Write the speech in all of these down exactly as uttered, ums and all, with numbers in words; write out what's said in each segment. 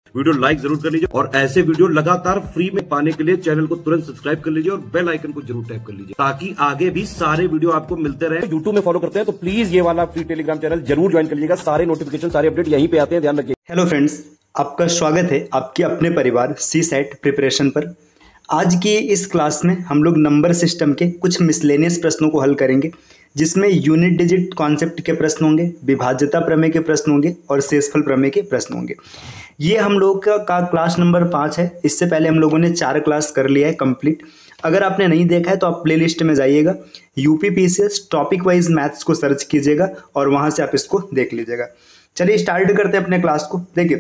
Video like जरूर कर लीजिए और ऐसे वीडियो लगातार फ्री में पाने के लिए चैनल को तुरंत सब्सक्राइब कर लीजिए और बेल आइकन को जरूर टैप कर लीजिए ताकि आगे भी सारे वीडियो आपको मिलते रहे। यूट्यूब में फॉलो करते हैं तो प्लीज ये वाला फ्री टेलीग्राम चैनल जरूर ज्वाइन कर लीजिएगा। सारे नोटिफिकेशन सारे अपडेट यहीं पे आते हैं, ध्यान रखिए। हेलो फ्रेंड्स, आपका स्वागत है आपके अपने परिवार सी सेट प्रिपरेशन पर। आज की इस क्लास में हम लोग नंबर सिस्टम के कुछ मिसलेनियस प्रश्नों को हल करेंगे, जिसमें यूनिट डिजिट कॉन्सेप्ट के प्रश्न होंगे, विभाज्यता प्रमेय के प्रश्न होंगे और शेषफल प्रमेय के प्रश्न होंगे। ये हम लोग का, का क्लास नंबर पाँच है। इससे पहले हम लोगों ने चार क्लास कर लिया है कंप्लीट। अगर आपने नहीं देखा है तो आप प्लेलिस्ट में जाइएगा, UP PCS topic wise maths को सर्च कीजिएगा और वहाँ से आप इसको देख लीजिएगा। चलिए स्टार्ट करते हैं अपने क्लास को। देखिए,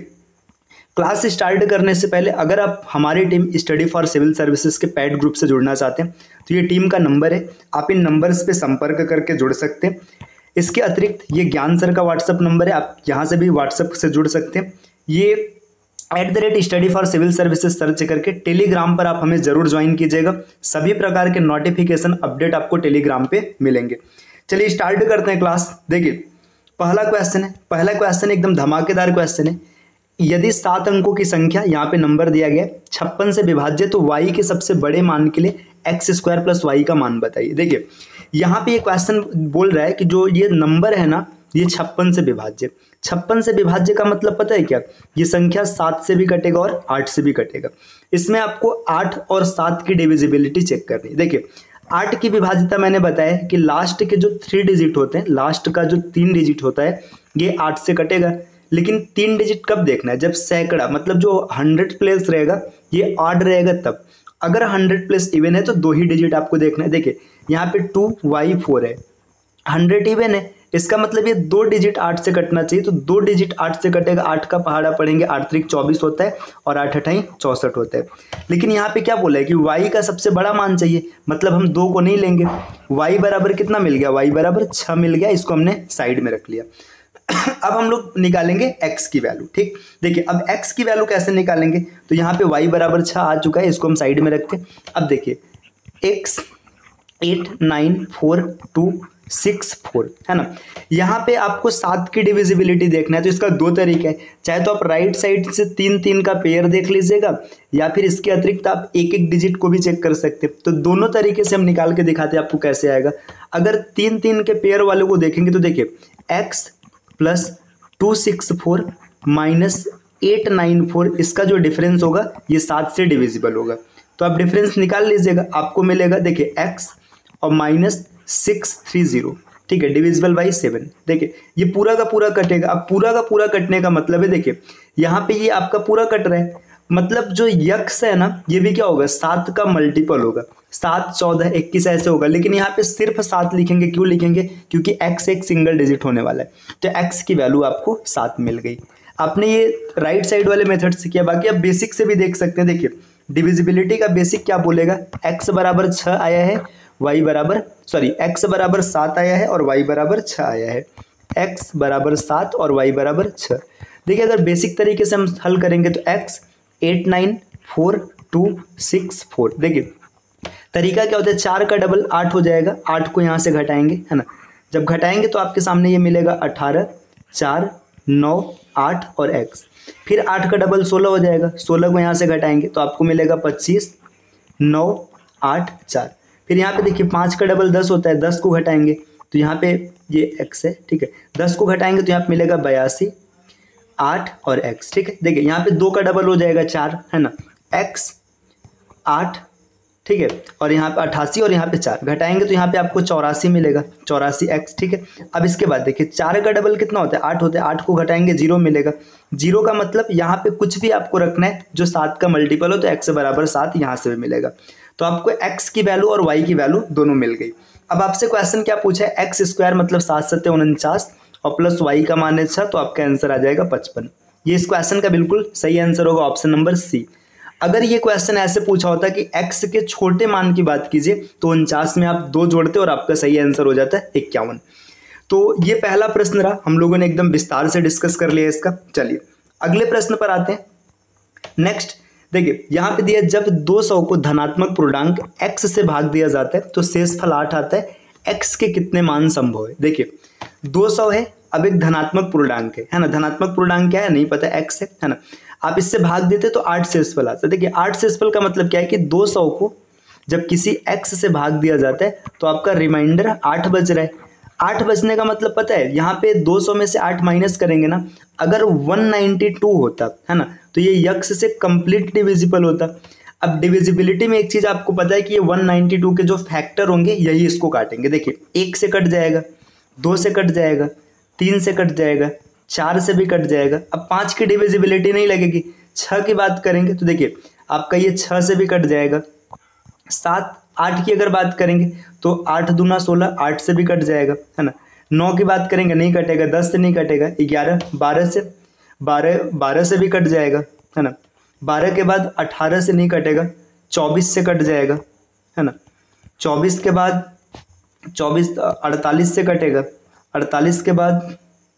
क्लास स्टार्ट करने से पहले अगर आप हमारी team study for civil services के पैड ग्रुप से जुड़ना चाहते हैं तो ये टीम का नंबर है, आप इन नंबर्स पे संपर्क करके जुड़ सकते हैं। इसके अतिरिक्त ये ज्ञान सर का व्हाट्सअप नंबर है, आप यहाँ से भी व्हाट्सअप से जुड़ सकते हैं। ये at the rate study for civil services search करके टेलीग्राम पर आप हमें जरूर ज्वाइन कीजिएगा। सभी प्रकार के नोटिफिकेशन अपडेट आपको टेलीग्राम पे मिलेंगे। चलिए स्टार्ट करते हैं क्लास। देखिए, पहला क्वेश्चन है, पहला क्वेश्चन एकदम धमाकेदार क्वेश्चन है। यदि सात अंकों की संख्या, यहाँ पे नंबर दिया गया छप्पन से विभाज्य, तो y के सबसे बड़े मान के लिए एक्स स्क्वायर प्लस वाई का मान बताइए। देखिए, यहाँ पे ये क्वेश्चन बोल रहा है कि जो ये नंबर है ना, ये छप्पन से विभाज्य। छप्पन से विभाज्य का मतलब पता है क्या? ये संख्या सात से भी कटेगा और आठ से भी कटेगा। इसमें आपको आठ और सात की डिविजिबिलिटी चेक करनी है। देखिए, आठ की विभाज्यता मैंने बताया कि लास्ट के जो थ्री डिजिट होते हैं, लास्ट का जो तीन डिजिट होता है, ये आठ से कटेगा। लेकिन तीन डिजिट कब देखना है? जब सैकड़ा, मतलब जो हंड्रेड प्लेस रहेगा ये आठ रहेगा तब। अगर हंड्रेड प्लेस इवन है तो दो ही डिजिट आपको देखना है। देखिए, यहाँ पे टू वाई फोर है, हंड्रेड इवन है, इसका मतलब ये दो डिजिट आठ से कटना चाहिए, तो दो डिजिट आठ से कटेगा। आठ का पहाड़ा पढ़ेंगे, आठ त्रिक चौबीस होता है और आठ अठाई चौसठ होता है। लेकिन यहाँ पे क्या बोला है कि y का सबसे बड़ा मान चाहिए, मतलब हम दो को नहीं लेंगे। y बराबर कितना मिल गया? y बराबर छः मिल गया, इसको हमने साइड में रख लिया। अब हम लोग निकालेंगे x की वैल्यू। ठीक, देखिए अब x की वैल्यू कैसे निकालेंगे? तो यहाँ पे y बराबर छः आ चुका है, इसको हम साइड में रखते हैं। अब देखिए, x eight nine four two six four है ना। यहाँ पे आपको सात की डिविजिबिलिटी देखना है, तो इसका दो तरीका है। चाहे तो आप राइट साइड से तीन तीन का पेयर देख लीजिएगा, या फिर इसके अतिरिक्त आप एक एक डिजिट को भी चेक कर सकते हैं। तो दोनों तरीके से हम निकाल के दिखाते हैं आपको कैसे आएगा। अगर तीन तीन के पेयर वाले को देखेंगे तो देखिए, x plus two six four minus eight nine four, इसका जो डिफरेंस होगा ये सात से डिविजिबल होगा। तो आप डिफरेंस निकाल लीजिएगा, आपको मिलेगा देखिए x और माइनस सिक्स थ्री जीरो, ठीक है, डिविजिबल बाई सेवन। देखिए ये पूरा का पूरा कटेगा। अब पूरा का पूरा कटने का मतलब है, देखिए यहाँ पे ये आपका पूरा कट रहा है, मतलब जो यक्स है ना, ये भी क्या होगा? सात का मल्टीपल होगा। सात चौदह इक्कीस ऐसे होगा, लेकिन यहाँ पे सिर्फ सात लिखेंगे। क्यों लिखेंगे? क्योंकि x एक सिंगल डिजिट होने वाला है। तो x की वैल्यू आपको सात मिल गई। आपने ये राइट साइड वाले मेथड से किया, बाकी आप बेसिक से भी देख सकते हैं। देखिए, डिविजिबिलिटी का बेसिक क्या बोलेगा? x बराबर छः आया है, y बराबर सॉरी x बराबर सात आया है और y बराबर छः आया है। x बराबर सात और y बराबर छः। देखिए, अगर बेसिक तरीके से हम हल करेंगे तो x eight nine four two six four. देखिए तरीका क्या होता है? चार का डबल आठ हो जाएगा, आठ को यहाँ से घटाएंगे, है ना। जब घटाएंगे तो आपके सामने ये मिलेगा अठारह, चार, नौ, आठ और x। फिर आठ का डबल सोलह हो जाएगा, सोलह को यहाँ से घटाएंगे तो आपको मिलेगा पच्चीस, नौ, आठ, चार। फिर यहाँ पे देखिए, पाँच का डबल दस होता है, दस को घटाएंगे तो यहाँ पे ये x है, ठीक है। दस को घटाएंगे तो यहाँ पे मिलेगा बयासी, आठ और x, ठीक है। देखिए यहाँ पे दो का डबल हो जाएगा चार, है ना, x आठ, ठीक है, और यहाँ पे अट्ठासी और यहाँ पे चार घटाएंगे तो यहाँ पे आपको चौरासी मिलेगा, चौरासी एक्स, ठीक है। अब इसके बाद देखिए, चार का डबल कितना होता है? आठ होता है, आठ को घटाएंगे जीरो मिलेगा। जीरो का मतलब यहाँ पे कुछ भी आपको रखना है जो सात का मल्टीपल हो, तो एक्स बराबर सात यहाँ से भी मिलेगा। तो आपको एक्स की वैल्यू और वाई की वैल्यू दोनों मिल गई। अब आपसे क्वेश्चन क्या पूछा है? एक्स स्क्वायर मतलब सात सत्ते उनचास और प्लस वाई का मान है छः, तो आपका आंसर आ जाएगा पचपन। ये इस क्वेश्चन का बिल्कुल सही आंसर होगा, ऑप्शन नंबर सी। अगर ये क्वेश्चन ऐसे पूछा होता कि x के छोटे मान की बात कीजिए तो उनचास में आप दो जोड़ते और आपका सही आंसर हो जाता है इक्यावन। तो ये पहला प्रश्न रहा, हम लोगों ने एकदम विस्तार से डिस्कस कर लिया इसका। चलिए अगले प्रश्न पर आते हैं। नेक्स्ट देखिए, यहाँ पे दिया, जब दो सौ को धनात्मक पूर्णांक x से भाग दिया जाता है तो शेषफल आठ आता है, x के कितने मान संभव है? देखिए दो सौ है, अब एक धनात्मक पूर्णांक है है ना। धनात्मक पूर्णांक क्या है नहीं पता, x है है ना। आप इससे भाग देते तो आठ शेषफल आता। देखिए आठ शेषफल का मतलब क्या है कि दो सौ को जब किसी x से भाग दिया जाता है तो आपका रिमाइंडर आठ बच रहा है। आठ बचने का मतलब पता है, यहाँ पे दो सौ में से आठ माइनस करेंगे ना, अगर एक सौ बानवे होता है ना तो ये x से कंप्लीट डिविजिबल होता। अब डिविजिबिलिटी में एक चीज़ आपको पता है कि ये एक सौ बानवे के जो फैक्टर होंगे यही इसको काटेंगे। देखिए एक से कट जाएगा, दो से कट जाएगा, तीन से कट जाएगा, चार से भी कट जाएगा। अब पाँच की डिविजिबिलिटी नहीं लगेगी। छः की बात करेंगे तो देखिए आपका ये छः से भी कट जाएगा। सात आठ की अगर बात करेंगे तो आठ दूना सोलह, आठ से भी कट जाएगा, है ना। नौ की बात करेंगे नहीं कटेगा, दस से नहीं कटेगा, ग्यारह बारह से बारह बारह से भी कट जाएगा, है ना। बारह के बाद अठारह से नहीं कटेगा, चौबीस से कट जाएगा, है ना। चौबीस के बाद चौबीस अड़तालीस से कटेगा, अड़तालीस के बाद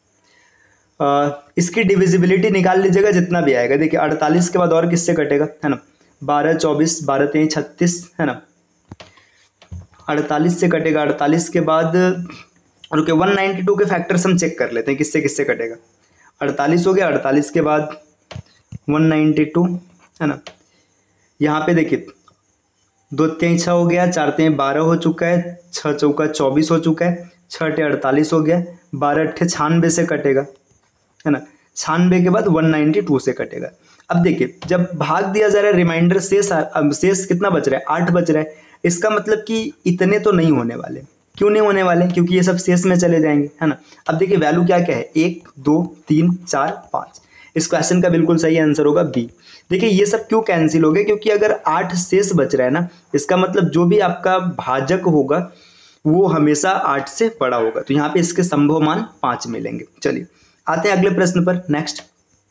आ, इसकी डिविजिबिलिटी निकाल लीजिएगा जितना भी आएगा। देखिए अड़तालीस के बाद और किससे कटेगा, है ना, बारह चौबीस बारह तेईस छत्तीस, है ना, अड़तालीस से कटेगा। अड़तालीस के बाद रुके एक सौ बानवे के फैक्टर्स हम चेक कर लेते हैं किससे किससे कटेगा। अड़तालीस हो गया, अड़तालीस के बाद एक सौ बानवे, है ना। यहाँ पे देखिए दो तीन छः हो गया, चार तीन बारह हो चुका है, छः चौका चौबीस हो चुका है, छः अठे अड़तालीस हो गया, बारह अट्ठे छियानवे से कटेगा, है ना। छियानवे के बाद एक सौ बानवे से कटेगा। अब देखिए जब भाग दिया जा रहा है रिमाइंडर शेष, अब शेष कितना बच रहा है, आठ बच रहा है। इसका मतलब कि इतने तो नहीं होने वाले। क्यों नहीं होने वाले, क्योंकि ये सब शेष में चले जाएंगे, है ना। अब देखिए वैल्यू क्या क्या है, एक दो तीन चार पाँच। इस क्वेश्चन का बिल्कुल सही आंसर होगा बी। देखिए ये सब क्यों कैंसिल हो गए, क्योंकि अगर आठ शेष बच रहा है ना, इसका मतलब जो भी आपका भाजक होगा वो हमेशा आठ से बड़ा होगा। तो यहाँ पे इसके संभव मान पाँच मिलेंगे। चलिए आते हैं अगले प्रश्न पर। नेक्स्ट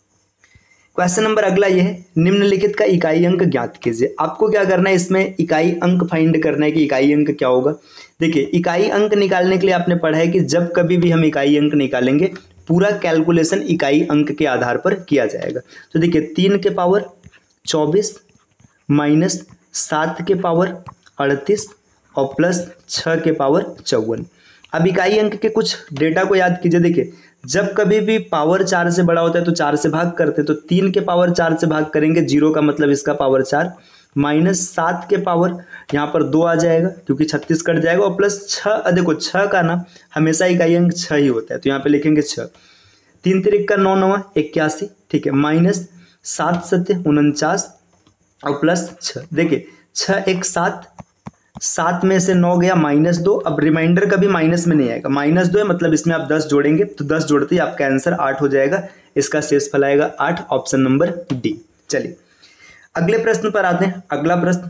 क्वेश्चन नंबर अगला ये है, निम्नलिखित का इकाई अंक ज्ञात कीजिए। आपको क्या करना है, इसमें इकाई अंक फाइंड करना है कि इकाई अंक क्या होगा। देखिए इकाई अंक निकालने के लिए आपने पढ़ा है कि जब कभी भी हम इकाई अंक निकालेंगे पूरा कैलकुलेशन इकाई अंक के आधार पर किया जाएगा। तो देखिए तीन के पावर चौबीस माइनस सात के पावर अड़तीस और प्लस छः के पावर चौवन। अब इकाई अंक के कुछ डेटा को याद कीजिए। देखिए जब कभी भी पावर चार से बड़ा होता है तो चार से भाग करते हैं, तो तीन के पावर चार से भाग करेंगे, जीरो का मतलब इसका पावर चार, माइनस सात के पावर यहाँ पर दो आ जाएगा क्योंकि छत्तीस कट जाएगा, और प्लस छः, देखो छः का ना हमेशा इकाई अंक छः ही होता है तो यहाँ पे लिखेंगे छः। तीन तिरिक का नौ नवा इक्यासी, ठीक है, माइनस सात सत्य उनचास और प्लस छः। देखिए छः एक सात, सात में से नौ गया माइनस दो। अब रिमाइंडर कभी माइनस में नहीं आएगा, माइनस दो है मतलब इसमें आप दस जोड़ेंगे तो दस जोड़ते ही आपका आंसर आठ हो जाएगा। इसका शेषफल आएगा आठ, ऑप्शन नंबर डी। चलिए अगले प्रश्न पर आते हैं। अगला प्रश्न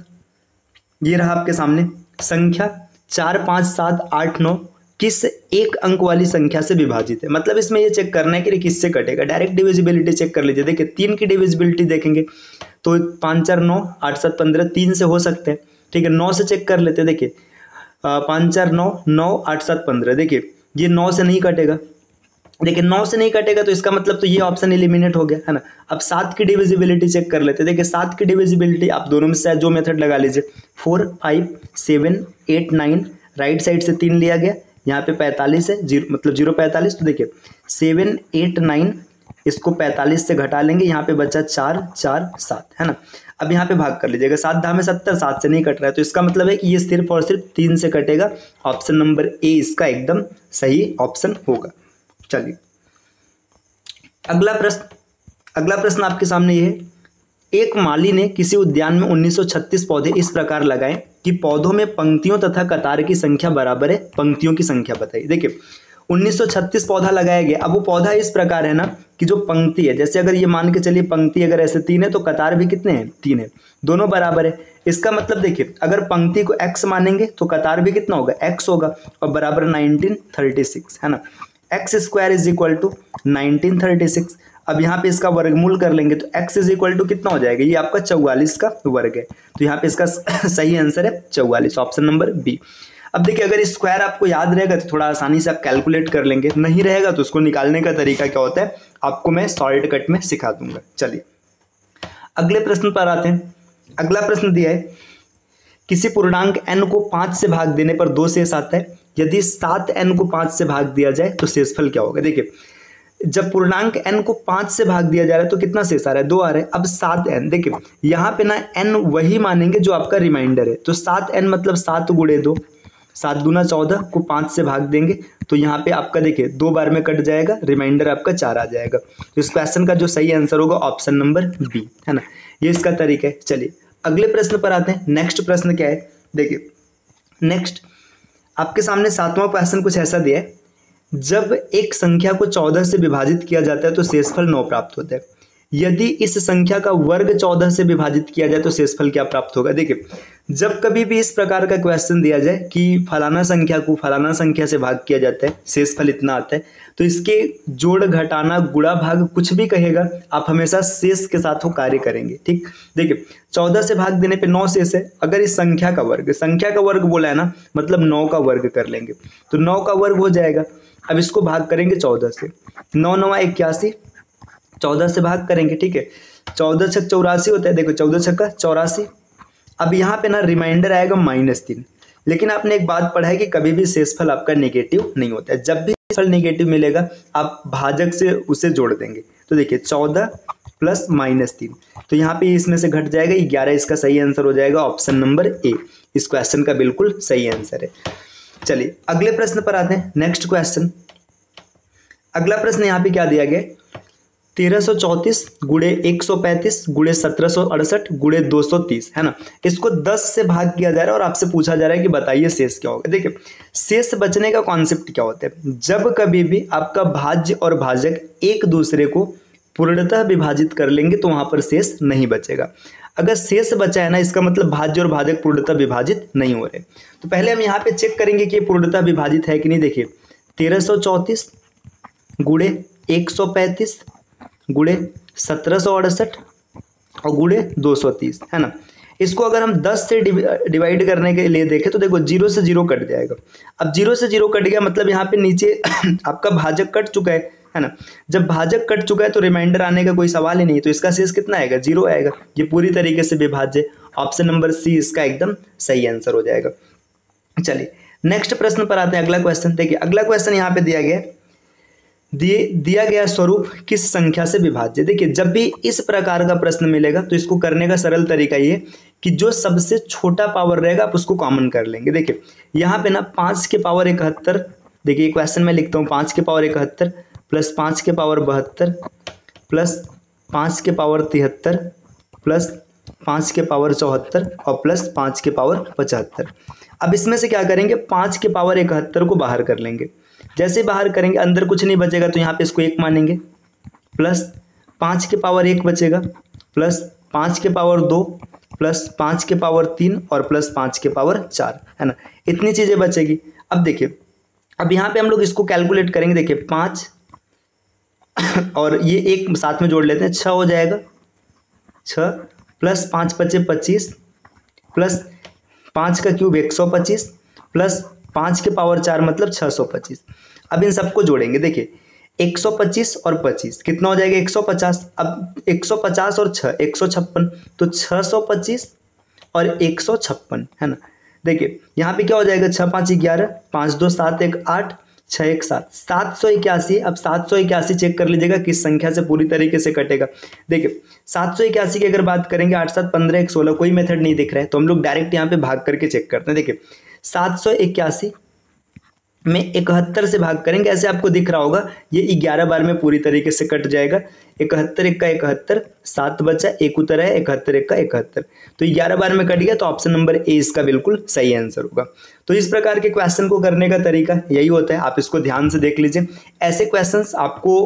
ये रहा आपके सामने, संख्या चार पाँच सात आठ नौ किस एक अंक वाली संख्या से विभाजित है। मतलब इसमें ये चेक करना है कि किससे कटेगा। डायरेक्ट डिविजिबिलिटी चेक कर लीजिए। देखिए तीन की डिविजिबिलिटी देखेंगे तो पाँच चार नौ, आठ सात पंद्रह, तीन से हो सकते हैं, ठीक है। नौ से चेक कर लेते हैं। देखिए पाँच चार नौ, नौ आठ सात पंद्रह, देखिए ये नौ से नहीं कटेगा। देखिए नौ से नहीं कटेगा तो इसका मतलब तो ये ऑप्शन एलिमिनेट हो गया, है ना। अब सात की डिविजिबिलिटी चेक कर लेते हैं। देखिए सात की डिविजिबिलिटी आप दोनों में से जो मेथड लगा लीजिए, four five seven eight nine, right side से तीन लिया गया, यहाँ पे पैंतालीस है, जीरो मतलब जीरो पैंतालीस, तो देखिए सेवन एट नाइन, इसको पैंतालीस से घटा लेंगे, यहाँ पे बचा चार चार सात, है ना। अब यहाँ पे भाग कर लीजिएगा, सात दहा में सत्तर, सात से नहीं कट रहा है तो इसका मतलब है कि ये सिर्फ और सिर्फ तीन से कटेगा। ऑप्शन नंबर ए इसका एकदम सही ऑप्शन होगा। चलिए अगला प्रश्न, अगला प्रश्न आपके सामने ये है, एक माली ने किसी उद्यान में उन्नीस सौ छत्तीस पौधे इस प्रकार लगाए कि पौधों में पंक्तियों तथा कतार की संख्या बराबर है, पंक्तियों की संख्या बताइए। देखिए उन्नीस सौ छत्तीस पौधा लगाया गया। अब वो पौधा इस प्रकार है ना कि जो पंक्ति है, जैसे अगर ये मान के चलिए पंक्ति अगर ऐसे तीन है तो कतार भी कितने हैं, तीन है, दोनों बराबर है। इसका मतलब देखिए अगर पंक्ति को x मानेंगे तो कतार भी कितना होगा, x होगा, और बराबर नाइनटीन थर्टी सिक्स, है ना। X square is equal to nineteen thirty six. अब यहाँ पे इसका वर्गमूल कर लेंगे तो x इज इक्वल टू कितना हो जाएगा, ये आपका चौवालीस का वर्ग है, तो यहाँ पे इसका सही आंसर है चौवालीस, ऑप्शन नंबर बी। अब देखिए अगर स्क्वायर आपको याद रहेगा तो थोड़ा आसानी से आप कैलकुलेट कर लेंगे, नहीं रहेगा तो उसको निकालने का तरीका क्या होता है आपको मैं शॉर्टकट में सिखा दूंगा। चलिए अगले प्रश्न पर आते हैं। अगला प्रश्न दिया है, किसी पूर्णांक n को पाँच से भाग देने पर दो शेष आता है, यदि सात n को पाँच से भाग दिया जाए तो शेषफल क्या होगा। देखिए जब पूर्णांक n को पाँच से भाग दिया जा रहा है तो कितना शेष आ रहा है, दो आ रहा है। अब सात एन, देखिए यहाँ पे ना n वही मानेंगे जो आपका रिमाइंडर है, तो सात एन मतलब सात गुणे दो, सात दूना चौदह को पाँच से भाग देंगे तो यहाँ पे आपका देखिए दो बार में कट जाएगा, रिमाइंडर आपका चार आ जाएगा। तो इस क्वेश्चन का जो सही आंसर होगा ऑप्शन नंबर बी, है ना, ये इसका तरीका है। चलिए अगले प्रश्न पर आते हैं। नेक्स्ट प्रश्न क्या है, देखिए नेक्स्ट आपके सामने सातवां क्वेश्चन कुछ ऐसा दिया है, जब एक संख्या को चौदह से विभाजित किया जाता है तो शेषफल नौ प्राप्त होता है। यदि इस संख्या का वर्ग चौदह से विभाजित किया जाए तो शेषफल क्या प्राप्त होगा। देखिए जब कभी भी इस प्रकार का क्वेश्चन दिया जाए कि फलाना संख्या को फलाना संख्या से भाग किया जाता है, शेषफल इतना आता है, तो इसके जोड़ घटाना गुणा भाग कुछ भी कहेगा, आप हमेशा शेष के साथ वो कार्य करेंगे। ठीक, देखिए चौदह से भाग देने पे नौ शेष है, अगर इस संख्या का वर्ग संख्या का वर्ग बोला है ना, मतलब नौ का वर्ग कर लेंगे तो नौ का वर्ग हो जाएगा। अब इसको भाग करेंगे चौदह से, नौ नवा इक्यासी, चौदह से भाग करेंगे। ठीक है, चौदह छक चौरासी होता है, देखो चौदह छक्का चौरासी। अब यहाँ पे ना रिमाइंडर आएगा माइनस तीन, लेकिन आपने एक बात पढ़ा है कि कभी भी शेषफल आपका नेगेटिव नहीं होता है। जब भी शेषफल नेगेटिव मिलेगा आप भाजक से उसे जोड़ देंगे। तो देखिए चौदह प्लस माइनस तीन, तो यहाँ पे इसमें से घट जाएगा ग्यारह, इसका सही आंसर हो जाएगा ऑप्शन नंबर ए, इस क्वेश्चन का बिल्कुल सही आंसर है। चलिए अगले प्रश्न पर आते हैं। नेक्स्ट क्वेश्चन, अगला प्रश्न यहाँ पे क्या दिया गया, तेरह सौ चौंतीस गुड़े एक सौ पैंतीस गुड़े सत्रह सौ अड़सठ गुड़े दो सौ तीस, है ना, इसको दस से भाग किया जा रहा है और आपसे पूछा जा रहा है कि बताइए शेष क्या होगा। देखिए शेष बचने का कॉन्सेप्ट क्या होता है, जब कभी भी आपका भाज्य और भाजक एक दूसरे को पूर्णतः विभाजित कर लेंगे तो वहां पर शेष नहीं बचेगा। अगर शेष बचा है ना, इसका मतलब भाज्य और भाजक पूर्णतः विभाजित नहीं हो रहे। तो पहले हम यहाँ पे चेक करेंगे कि ये पूर्णतः विभाजित है कि नहीं। देखिए तेरह सौ चौंतीस गुड़े एक सौ पैंतीस गुड़े सत्रह सौ अड़सठ और गुड़े दो सौ तीस, है ना, इसको अगर हम दस से डिवाइड करने के लिए देखें तो देखो जीरो से जीरो कट जाएगा। अब जीरो से जीरो कट गया मतलब यहाँ पे नीचे आपका भाजक कट चुका है, है ना। जब भाजक कट चुका है तो रिमाइंडर आने का कोई सवाल ही नहीं, तो इसका शेष कितना आएगा, जीरो आएगा। ये पूरी तरीके से विभाज्य, ऑप्शन नंबर सी इसका एकदम सही आंसर हो जाएगा। चलिए नेक्स्ट प्रश्न पर आते हैं। अगला क्वेश्चन देखिए, अगला क्वेश्चन यहाँ पे दिया गया दिए दिया गया स्वरूप किस संख्या से विभाज्य। देखिए जब भी इस प्रकार का प्रश्न मिलेगा तो इसको करने का सरल तरीका ये कि जो सबसे छोटा पावर रहेगा आप उसको कॉमन कर लेंगे। देखिए यहाँ पे ना पाँच के पावर इकहत्तर, देखिए क्वेश्चन में लिखता हूँ पाँच के पावर इकहत्तर प्लस पाँच के पावर बहत्तर प्लस पाँच के पावर तिहत्तर प्लस पाँच के पावर चौहत्तर और प्लस पाँच के पावर पचहत्तर। अब इसमें से क्या करेंगे, पाँच के पावर इकहत्तर को बाहर कर लेंगे। जैसे बाहर करेंगे अंदर कुछ नहीं बचेगा तो यहाँ पे इसको एक मानेंगे, प्लस पाँच के पावर एक बचेगा प्लस पाँच के पावर दो प्लस पाँच के पावर तीन और प्लस पाँच के पावर चार, है ना, इतनी चीज़ें बचेगी। अब देखिए अब यहाँ पे हम लोग इसको कैलकुलेट करेंगे। देखिए पाँच और ये एक साथ में जोड़ लेते हैं, छः हो जाएगा, छः प्लस पाँच पच्चे पच्चीस प्लस पाँच का क्यूब एक सौ पच्चीस प्लस पाँच के पावर चार मतलब छः सौ पच्चीस। अब इन सबको जोड़ेंगे। देखिए एक सौ पच्चीस और पच्चीस कितना हो जाएगा, एक सौ पचास। अब एक सौ पचास और छः एक सौ छप्पन, तो छः सौ पच्चीस और एक सौ छप्पन, है ना। देखिए यहाँ पे क्या हो जाएगा, छः पाँच ग्यारह, पाँच दो सात एक आठ, छः एक सात, सात सौ इक्यासी। अब सात सौ इक्यासी चेक कर लीजिएगा किस संख्या से पूरी तरीके से कटेगा। देखिए सात सौ इक्यासी की अगर बात करेंगे, आठ सात पंद्रह एक सोलह, कोई मेथड नहीं दिख रहा है तो हम लोग डायरेक्ट यहाँ पे भाग करके चेक करते हैं। देखिए सात सौ इक्यासी में इकहत्तर से भाग करेंगे, ऐसे आपको दिख रहा होगा ये ग्यारह बार में पूरी तरीके से कट जाएगा। इकहत्तर एक का इकहत्तर, सात बचा, एक उतर है, इकहत्तर एक का इकहत्तर, तो ग्यारह बार में कट गया, तो ऑप्शन नंबर ए इसका बिल्कुल सही आंसर होगा। तो इस प्रकार के क्वेश्चन को करने का तरीका यही होता है, आप इसको ध्यान से देख लीजिए। ऐसे क्वेश्चंस आपको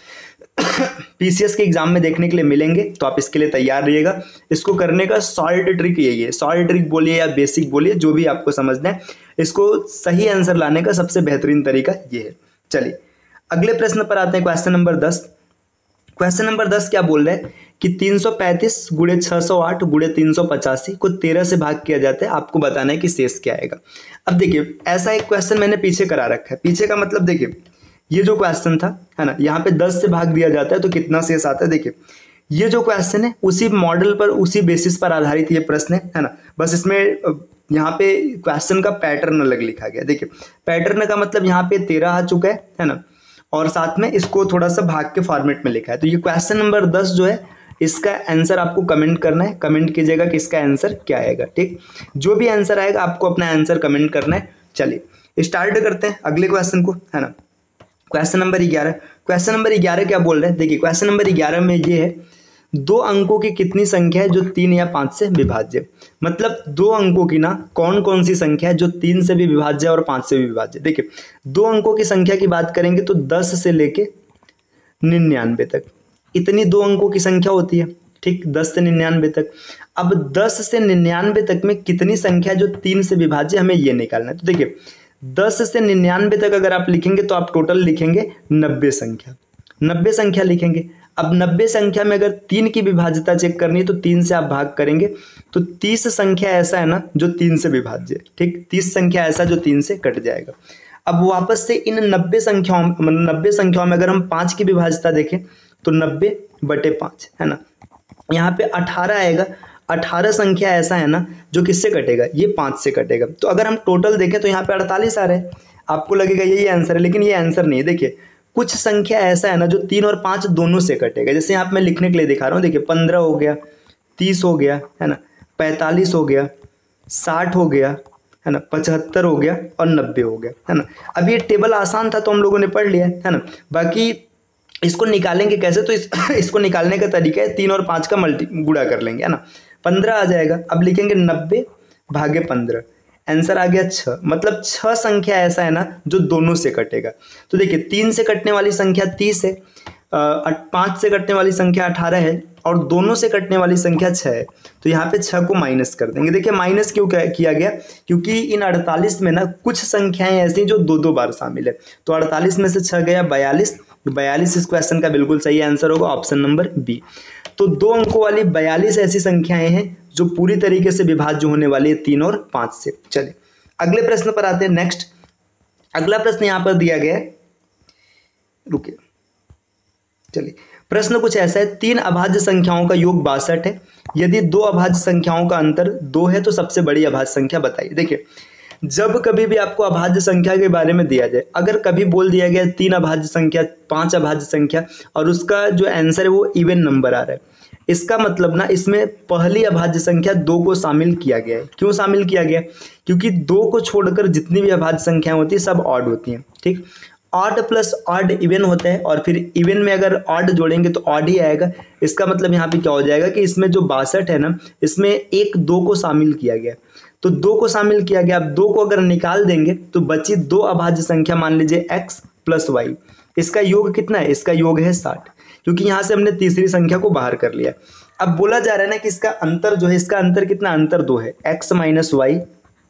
पीसीएस के एग्जाम में देखने के लिए मिलेंगे, तो आप इसके लिए तैयार रहिएगा। इसको करने का सॉल्ट ट्रिक यही है, सॉल्ट ट्रिक बोलिए या बेसिक बोलिए, जो भी आपको समझना है, इसको सही आंसर लाने का सबसे बेहतरीन तरीका ये है। चलिए अगले प्रश्न पर आते हैं, क्वेश्चन नंबर दस। क्वेश्चन नंबर दस क्या बोल रहे हैं कि तीन सौ पैंतीस गुड़े छः सौ आठ गुड़े तीन सौ पचासी को तेरह से भाग किया जाता है, आपको बताना है कि शेष क्या आएगा। अब देखिए ऐसा एक क्वेश्चन मैंने पीछे करा रखा है, पीछे का मतलब देखिए ये जो क्वेश्चन था, है ना, यहाँ पे दस से भाग दिया जाता है तो कितना शेष आता है। देखिए ये जो क्वेश्चन है उसी मॉडल पर उसी बेसिस पर आधारित ये प्रश्न है, है ना, बस इसमें यहाँ पे क्वेश्चन का पैटर्न अलग लिखा गया। देखिए पैटर्न का मतलब यहाँ पे तेरह आ चुका है, है ना, और साथ में इसको थोड़ा सा भाग के फॉर्मेट में लिखा है। तो ये क्वेश्चन नंबर दस जो है इसका आंसर आपको कमेंट करना है, कमेंट कीजिएगा कि इसका आंसर क्या आएगा। ठीक, जो भी आंसर आएगा आपको अपना आंसर कमेंट करना है। चलिए स्टार्ट करते हैं अगले क्वेश्चन को, है ना। क्वेश्चन नंबर ग्यारह, क्वेश्चन नंबर ग्यारह क्या बोल रहे हैं, देखिए क्वेश्चन नंबर ग्यारह में ये है दो अंकों की कितनी संख्या है जो तीन या पाँच से विभाज्य। मतलब दो अंकों की ना कौन कौन सी संख्या है जो तीन से भी विभाज्य और पाँच से भी विभाज्य। देखिए दो अंकों की संख्या की बात करेंगे तो दस से लेके निन्यानवे तक इतनी दो अंकों की संख्या होती है। ठीक, दस से निन्यानवे तक। अब दस से निन्यानवे तक में कितनी संख्या जो तीन से विभाज्य, हमें ये निकालना है। तो देखिए दस से निन्यानवे तक अगर आप लिखेंगे तो आप टोटल लिखेंगे नब्बे संख्या, नब्बे संख्या लिखेंगे। अब नब्बे संख्या में अगर तीन की विभाज्यता चेक करनी है तो तीन से आप भाग करेंगे तो तीस संख्या ऐसा है ना जो तीन से विभाज्य है। ठीक, तीस संख्या ऐसा जो तीन से कट जाएगा। अब वापस से इन नब्बे संख्याओं मतलब नब्बे संख्याओं में अगर हम पाँच की विभाज्यता देखें तो नब्बे बटे पाँच, है ना। यहाँ पे अठारह आएगा, अठारह संख्या ऐसा है ना जो किससे कटेगा, ये पाँच से कटेगा। तो अगर हम टोटल देखें तो यहाँ पे अड़तालीस आ रहे हैं, आपको लगेगा यही आंसर है, लेकिन ये आंसर नहीं है। देखिए कुछ संख्या ऐसा है ना जो तीन और पाँच दोनों से कटेगा। जैसे यहाँ पे मैं लिखने के लिए दिखा रहा हूँ, देखिए पंद्रह हो गया, तीस हो गया, है ना, पैंतालीस हो गया, साठ हो गया, है ना, पचहत्तर हो गया और नब्बे हो गया, है ना। अब ये टेबल आसान था तो हम लोगों ने पढ़ लिया, है ना। बाकी इसको निकालेंगे कैसे, तो इस, इसको निकालने का तरीका है तीन और पाँच का मल्टी गुणा कर लेंगे, है ना, पंद्रह आ जाएगा। अब लिखेंगे नब्बे भागे पंद्रह, आंसर आ गया छः। मतलब छः संख्या ऐसा है ना जो दोनों से कटेगा। तो देखिए तीन से कटने वाली संख्या तीस है, पाँच से कटने वाली संख्या अठारह है और दोनों से कटने वाली संख्या छः है। तो यहाँ पे छः को माइनस कर देंगे। देखिए माइनस क्यों किया गया, क्योंकि इन अड़तालीस में ना कुछ संख्याएं ऐसी जो दो दो बार शामिल है। तो अड़तालीस में से छः गया बयालीस, बयालीस इस क्वेश्चन का बिल्कुल सही आंसर होगा, ऑप्शन नंबर बी। तो दो अंकों वाली बयालीस ऐसी संख्याएं हैं जो पूरी तरीके से विभाज्य होने वाली है तीन और पाँच से। चलिए अगले प्रश्न पर आते हैं। नेक्स्ट अगला प्रश्न यहाँ पर दिया गया है, रुकिए, चलिए प्रश्न कुछ ऐसा है, तीन अभाज्य संख्याओं का योग बासठ है। यदि दो अभाज्य संख्याओं का अंतर दो है तो सबसे बड़ी अभाज्य संख्या बताइए। देखिए जब कभी भी आपको अभाज्य संख्या के बारे में दिया जाए, अगर कभी बोल दिया गया तीन अभाज्य संख्या, पांच अभाज्य संख्या और उसका जो आंसर है वो इवन नंबर आ रहा है, इसका मतलब ना इसमें पहली अभाज्य संख्या दो को शामिल किया गया है। क्यों शामिल किया गया, क्योंकि दो को छोड़कर जितनी भी अभाज्य संख्याएं होती है सब ऑड होती हैं। ठीक, ऑड प्लस ऑड इवन होता है और फिर इवन में अगर ऑड जोड़ेंगे तो ऑड ही आएगा। इसका मतलब यहाँ पे क्या हो जाएगा कि इसमें जो बासठ है ना इसमें एक दो को शामिल किया गया, तो दो को शामिल किया गया। अब दो को अगर निकाल देंगे तो बची दो अभाज्य संख्या, मान लीजिए x प्लस वाई, इसका योग कितना है, इसका योग है साठ, क्योंकि यहाँ से हमने तीसरी संख्या को बाहर कर लिया। अब बोला जा रहा है ना कि इसका अंतर जो है, इसका अंतर कितना, अंतर दो है, x minus y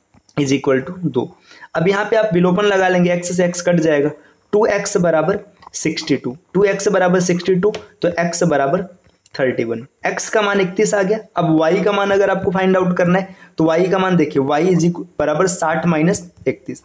is equal to दो। अब यहाँ पे आप विलोपन लगा लेंगे, x से x कट जाएगा, टू एक्स बराबर सिक्सटी टू, टू एक्स बराबर सिक्सटी टू, तो x बराबर थर्टी वन, x का मान इकतीस आ गया। अब y का मान अगर आपको फाइंड आउट करना है तो y का मान देखिए, y इज बराबर साठ माइनस इकतीस,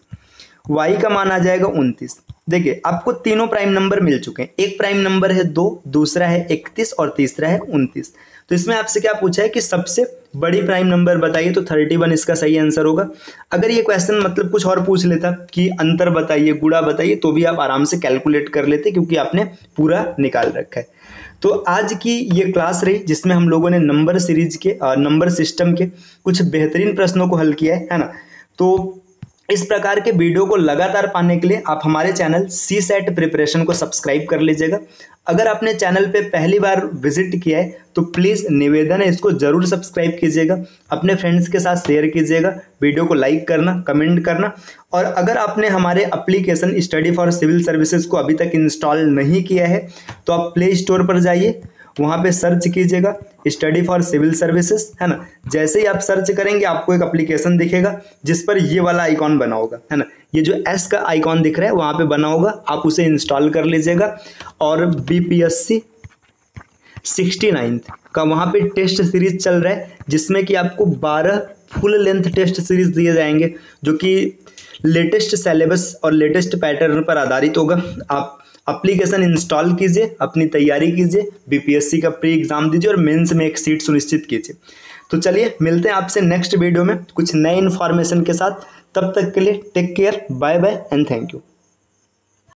y का मान आ जाएगा उनतीस। देखिए आपको तीनों प्राइम नंबर मिल चुके हैं, एक प्राइम नंबर है दो, दूसरा है इकतीस और तीसरा है उनतीस। तो इसमें आपसे क्या पूछा है कि सबसे बड़ी प्राइम नंबर बताइए, तो थर्टी वन इसका सही आंसर होगा। अगर ये क्वेश्चन मतलब कुछ और पूछ लेता कि अंतर बताइए, गुणा बताइए, तो भी आप आराम से कैलकुलेट कर लेते क्योंकि आपने पूरा निकाल रखा है। तो आज की ये क्लास रही जिसमें हम लोगों ने नंबर सीरीज के नंबर सिस्टम के कुछ बेहतरीन प्रश्नों को हल किया है, है ना। तो इस प्रकार के वीडियो को लगातार पाने के लिए आप हमारे चैनल सी सेट प्रिपरेशन को सब्सक्राइब कर लीजिएगा। अगर आपने चैनल पे पहली बार विजिट किया है तो प्लीज़ निवेदन है इसको ज़रूर सब्सक्राइब कीजिएगा, अपने फ्रेंड्स के साथ शेयर कीजिएगा, वीडियो को लाइक करना, कमेंट करना। और अगर आपने हमारे application study for civil services को अभी तक इंस्टॉल नहीं किया है तो आप प्ले स्टोर पर जाइए, वहाँ पे सर्च कीजिएगा स्टडी फॉर सिविल सर्विसेज, है ना। जैसे ही आप सर्च करेंगे आपको एक एप्लीकेशन दिखेगा जिस पर ये वाला आइकॉन बना होगा, है ना, ये जो एस का आइकॉन दिख रहा है वहाँ पे बना होगा, आप उसे इंस्टॉल कर लीजिएगा। और बीपीएससी सिक्सटी नाइन्थ का वहाँ पे टेस्ट सीरीज चल रहा है जिसमें कि आपको बारह फुल लेंथ टेस्ट सीरीज दिए जाएंगे जो कि लेटेस्ट सिलेबस और लेटेस्ट पैटर्न पर आधारित होगा। आप एप्लीकेशन इंस्टॉल कीजिए, अपनी तैयारी कीजिए, बीपीएससी का प्री एग्जाम दीजिए और मेंस में एक सीट सुनिश्चित कीजिए। तो चलिए मिलते हैं आपसे नेक्स्ट वीडियो में कुछ नए इन्फॉर्मेशन के साथ। तब तक के लिए take care, bye bye and thank you.